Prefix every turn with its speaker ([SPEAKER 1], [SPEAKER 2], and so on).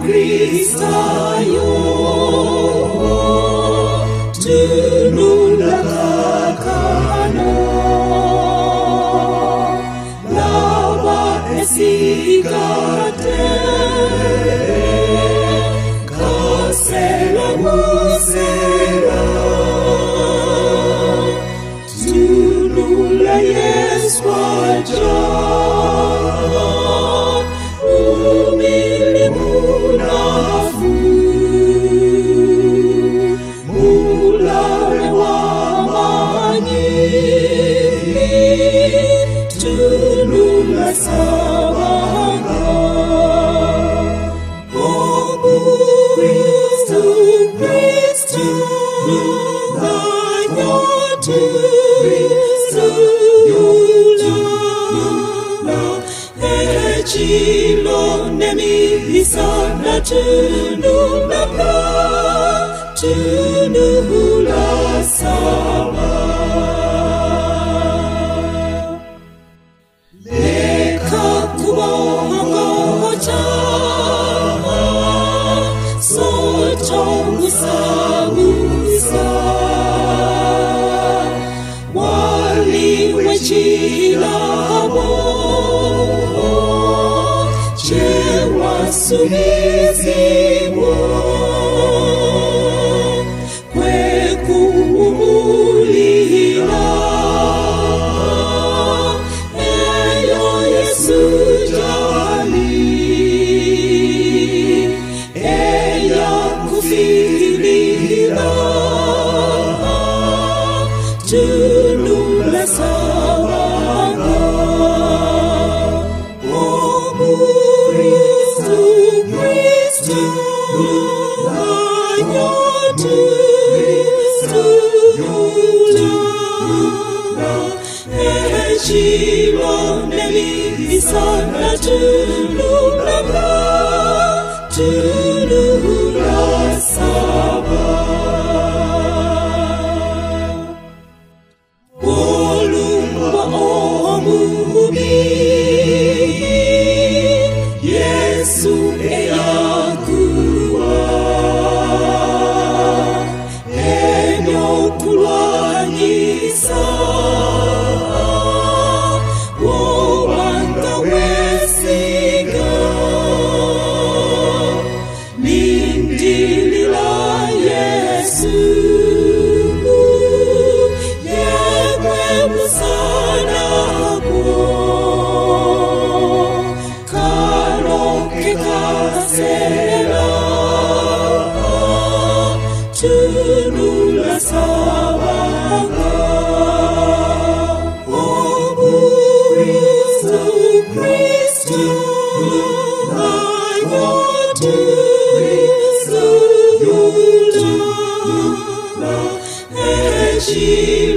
[SPEAKER 1] Omukristaayo Tunula kakano Laba esikate Kasela musela Tunula yeswaja Tunula sabanga Omukristaayo Tunula Echilo nemisana Tunula sama Sumizimo Kwekuumulila Eyo Yesu jali Eya kufilila Tunula sabanga Tunula saba Olumba omubi Yesu eyakuwa Enyokulwanyisa Wobanga wesiga Nindilila Yesu Yemwe musana Tunula sabanga Omukristaayo Tunula